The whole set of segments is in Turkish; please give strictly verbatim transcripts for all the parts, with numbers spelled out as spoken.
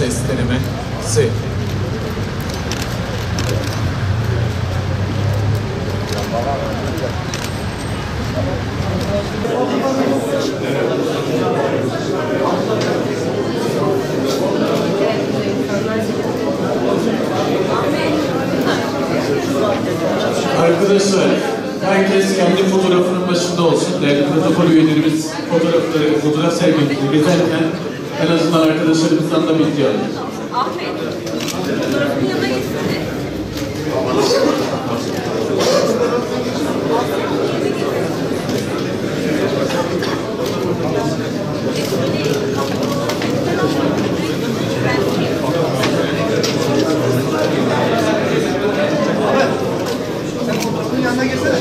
ses denemesi. Arkadaşlar, herkes kendi fotoğrafının başında olsun. Değerli protokol üyelerimiz fotoğrafları, fotoğraf sergilerini gezerken en azından arkadaşlarımızdan da bilgi alın. Ahmet, fotoğrafın yanına gitsene. Yanına geçsene.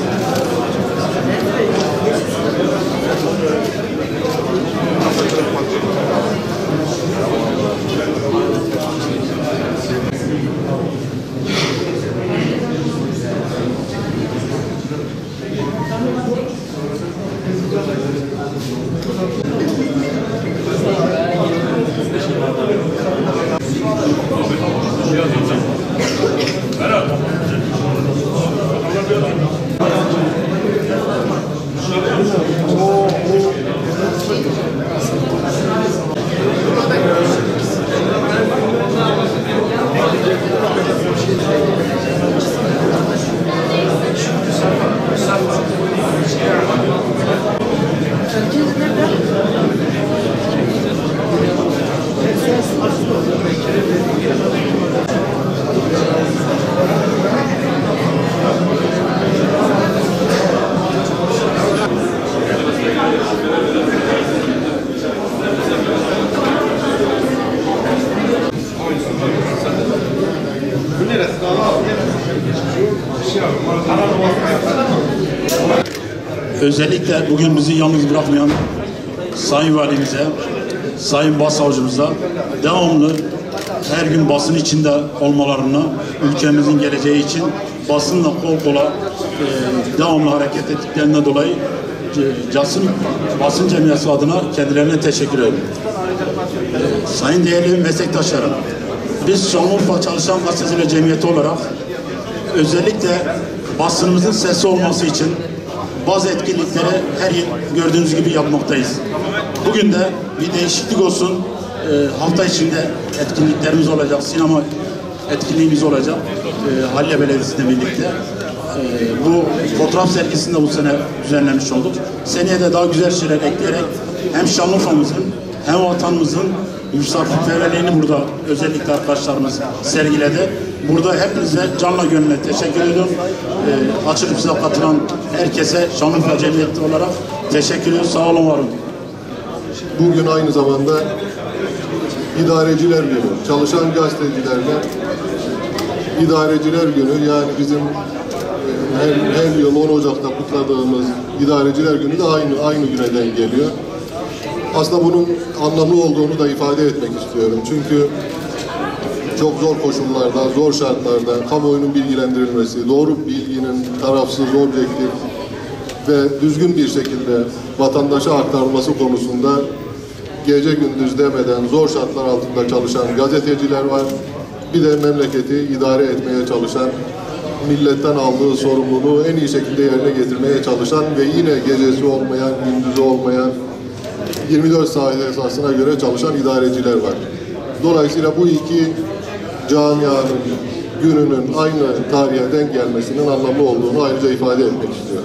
Özellikle bugün bizi yalnız bırakmayan Sayın Valimize, Sayın Başsavcımıza devamlı her gün basın içinde olmalarına, ülkemizin geleceği için basınla kol kola e, devamlı hareket ettiklerinden dolayı e, Casın basın cemiyeti adına kendilerine teşekkür ederim. E, sayın değerli meslektaşlarım, biz Şanlıurfa Çalışan Gazeteciler Cemiyeti olarak özellikle basınımızın sesi olması için bazı etkinlikleri her yıl gördüğünüz gibi yapmaktayız. Bugün de bir değişiklik olsun. E, hafta içinde etkinliklerimiz olacak. Sinema etkinliğimiz olacak. E, Halilye Belediyesi'yle birlikte. E, bu fotoğraf sergisini de bu sene düzenlemiş olduk. Seneye de daha güzel şeyler ekleyerek hem Şanlıurfa'mızın hem vatanımızın misafirperverliğini burada özellikle arkadaşlarımız sergiledi. Burada hepinize canla gönüle teşekkür ediyorum. E, açılışımıza katılan herkese Şanlıurfa Cemiyeti olarak teşekkür ediyorum. Sağ olun, var olun. Bugün aynı zamanda idareciler günü, çalışan gazetecilerle idareciler günü, yani bizim her, her yıl on Ocak'ta kutladığımız idareciler günü de aynı aynı güne denk geliyor. Aslında bunun anlamlı olduğunu da ifade etmek istiyorum. Çünkü çok zor koşullarda, zor şartlarda kamuoyunun bilgilendirilmesi, doğru bilginin tarafsız, objektif ve düzgün bir şekilde vatandaşa aktarılması konusunda gece gündüz demeden zor şartlar altında çalışan gazeteciler var. Bir de memleketi idare etmeye çalışan, milletten aldığı sorumluluğu en iyi şekilde yerine getirmeye çalışan ve yine gecesi olmayan, gündüzü olmayan, yirmi dört saat esasına göre çalışan idareciler var. Dolayısıyla bu iki camianın gününün aynı tarihe denk gelmesinin anlamlı olduğunu ayrıca ifade etmek istiyorum.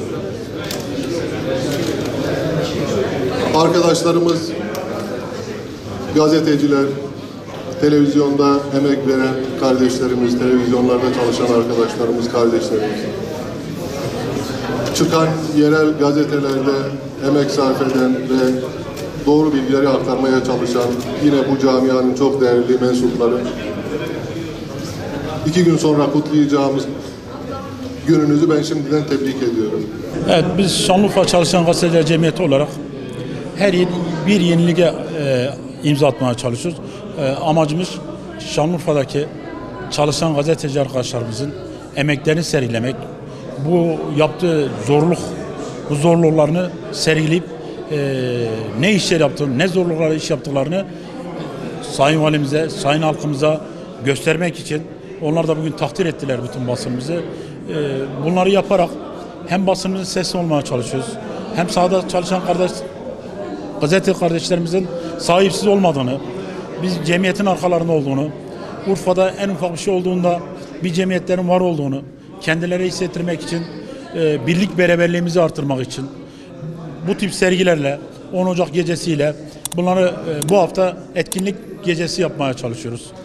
Arkadaşlarımız, gazeteciler, televizyonda emek veren kardeşlerimiz, televizyonlarda çalışan arkadaşlarımız, kardeşlerimiz, çıkan yerel gazetelerde emek sarf eden ve doğru bilgileri aktarmaya çalışan yine bu camianın çok değerli mensupları, iki gün sonra kutlayacağımız gününüzü ben şimdiden tebrik ediyorum. Evet, biz Şanlıurfa Çalışan Gazeteciler Cemiyeti olarak her yıl bir yeniliğe e, imza atmaya çalışıyoruz. E, amacımız Şanlıurfa'daki çalışan gazeteci arkadaşlarımızın emeklerini sergilemek, bu yaptığı zorluk, bu zorluklarını sergileyip e, ne işler yaptığını, ne zorluklarla iş yaptıklarını Sayın Valimize, Sayın halkımıza göstermek için onlar da bugün takdir ettiler bütün basınımızı. Ee, bunları yaparak hem basınımızın sesi olmaya çalışıyoruz. Hem sahada çalışan kardeş, gazete kardeşlerimizin sahipsiz olmadığını, biz cemiyetin arkalarında olduğunu, Urfa'da en ufak bir şey olduğunda bir cemiyetlerin var olduğunu kendileri hissettirmek için, e, birlik beraberliğimizi artırmak için bu tip sergilerle, on Ocak gecesiyle bunları e, bu hafta etkinlik gecesi yapmaya çalışıyoruz.